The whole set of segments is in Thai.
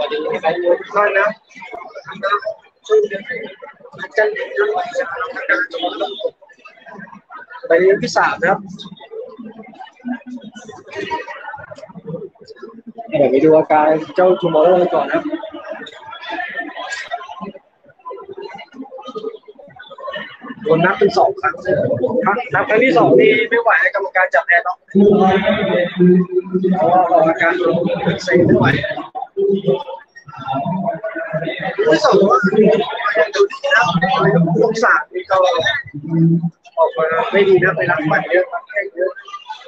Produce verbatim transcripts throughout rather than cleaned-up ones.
น้อยนะกันไปเรื่องที่สามนะครับเดี๋ยวไปดูอาการเจ้าทูมอร์โร่ก่อนนะครับโดนนับเป็นสองครั้งนับครั้งที่สองนี่ไม่ไหวกรรมการจับแพ้ต้องเพราะว่าอาการโดนเซ็งไม่ไหวที่สองก็คือยังดูดีนะยกสามนี่ก็ออกมาไม่ดีนะไปรับหมัดเยอะรับแข้งเยอะ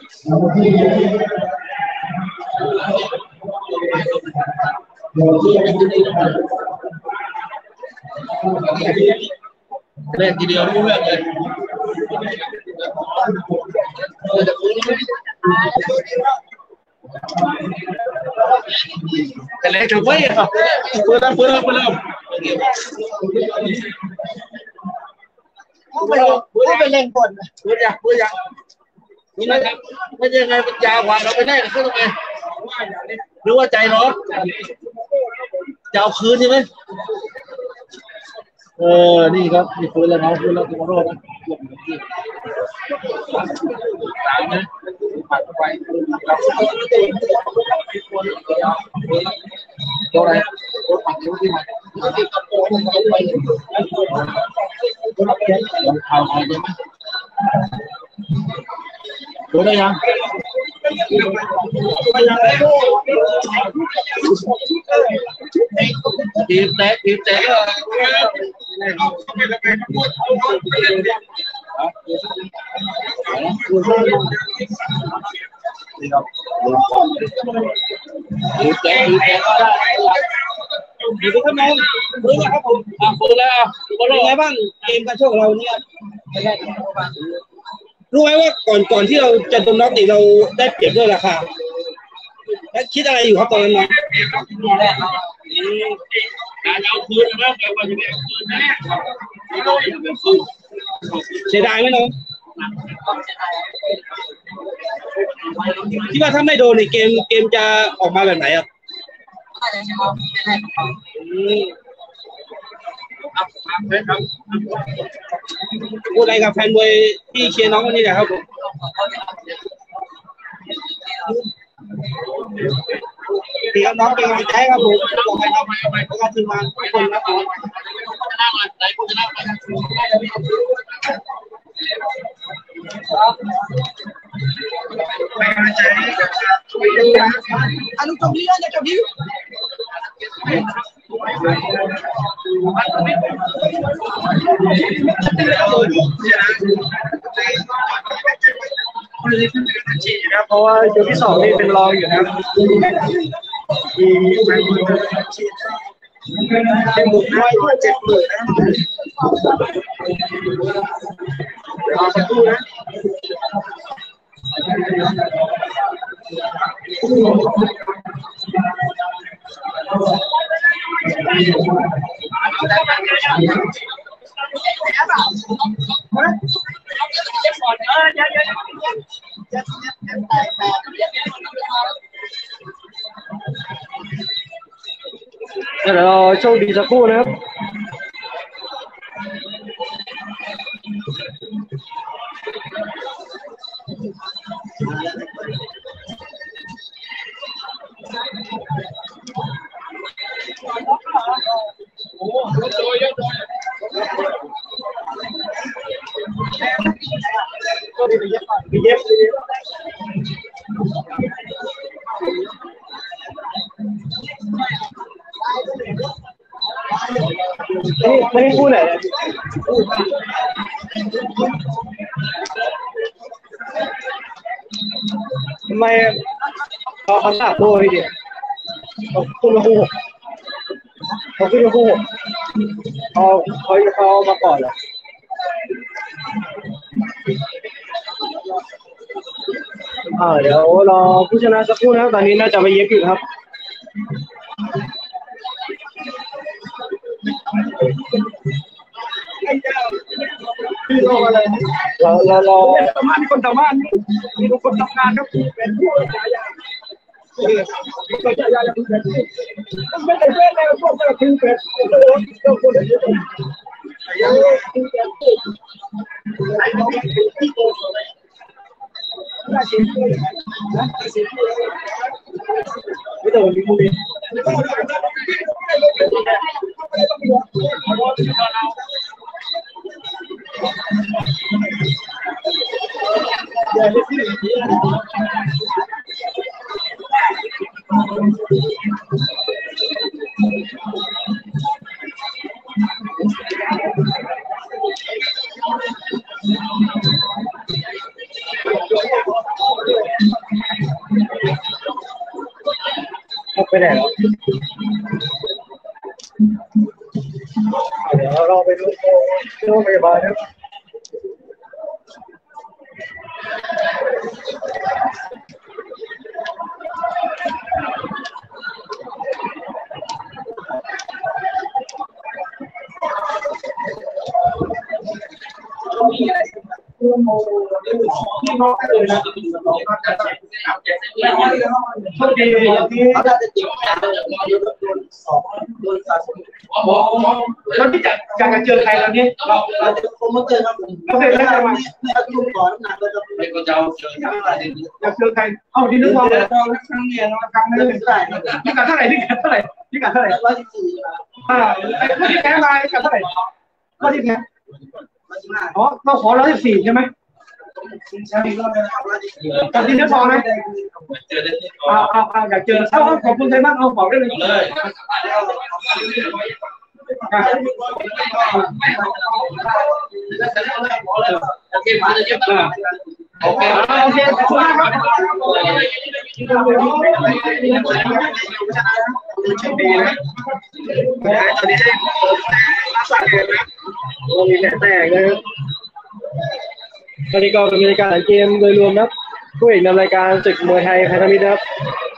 เล่นทีเดียวรู้เรื่องเลยแต่เล่นถึงไม่ครับเปิดแล้วเปิดแล้วเปิดแล้วพูดไปพูดไปเล่นบนพูดยังพูดยังนี่นะครับไม่ใช่ไงเป็นยาวกว่าเราไปได้ก็ต้องไงหรือว่าใจร้อนจะเอาคืนใช่ไหมเออนี่ครับมีปืนแล้วน้องปืนแล้วตัวโรดนะสามนะปัดไปตัวอะไรตัวปัดนิ้วที่มันเอาเอาได้ไหมดูได้ยังทีมแตกทีมแตกก็นี่ครับทีมแตกทีมแตกก็ได้อยู่ที่ข้างในรู้ไหมครับผมอ่ะรู้แล้วเป็นไงบ้างเกมการชกของเราเนี่ยรู้ไหมว่าก่อนก่อนที่เราจะโดนน็อกนี่เราได้เปรียบด้วยราคาแล้วคิดอะไรอยู่ครับตอนนั้นน้องการเอาคืนนะแต่ว่าจะไม่เอาคืนนะเสียดายไหมน้องคิดว่าถ้าไม่โดนในเกมเกมจะออกมาแบบไหนอ่ะพูดอะไรกับแฟนมวยที่เชียร์น้องคนนี้นะครับผมดีครับน้องเป็นกำลังใจครับผมบอกไปครับแล้วก็ทีมงานทุกคนนะครับอนุจงนี้นะจงนี้นะเพราะว่ายกที่สองนี่เป็นรองอยู่นะครับมีใครมีฉีดเป็นหมุนน้อยด้วยเจ็ดหมื่นนะรอสักครู่นะเดี๋ยวเราโชคดีสักครู่นะครับไม่ได้พูดเลยทำไมเขาเขาหน้าโต้ให้ดิเขาขึ้นมาคู่เขาขึ้นมาคู่เขาเขาเขามาก่อนเหรออ่าเดี๋ยวรอผู้ชนะสักครู่นะครับตอนนี้น่าจะไปเย็บอยู่ครับเราเราเราทำงานคนทำงานมีคนทำงานครับเป็นผู้ก็จะยังไม่ได้เว้นแล้วพวกเราคือเป็ดโอ้ยต้องคนเดียวไม่ต้องมีมูลไปไหนแล้วเดี๋ยวเราไปดูที่โรงพยาบาลนะที่น้องเลยนะโชคดีที่เขาจะจิ๋วแล้วที่จะจะเจอใครแล้วนี่เราเราจะคงไม่เจอครับเราเคยได้ไหมเราดูก่อนนะเราจะไม่ก็จะเจออยากเจอใครเอาที่นึกว่าเราครั้งเรียนเราครั้งนึงเท่าไหร่ที่กัดเท่าไหร่ที่กัดเท่าไหร่ที่กัดเท่าไหร่ร้อยสิบสี่อ่าไอ้ผู้ที่แพ้มากัดเท่าไหร่ก็ที่แพ้อ๋อเราขอร้อยสิบสี่ใช่ไหมกับที่เนื้อทองไหมเอาเอาเอาอยากเจอเอาขอบคุณใครบ้างเอาบอกได้เลยเลยโอเคมาเลยเจ็บนะโอเคโอเคขอบคุณมากครับโชคดีนะตอนนี้ได้รักษาเกมนะโอ้มีแผลแตกเลยตอนนี้ก็เป็นรายการเกมโดยรวมนะครับผู้เอกนำรายการศึกมวยไทยพันธมิตรครับ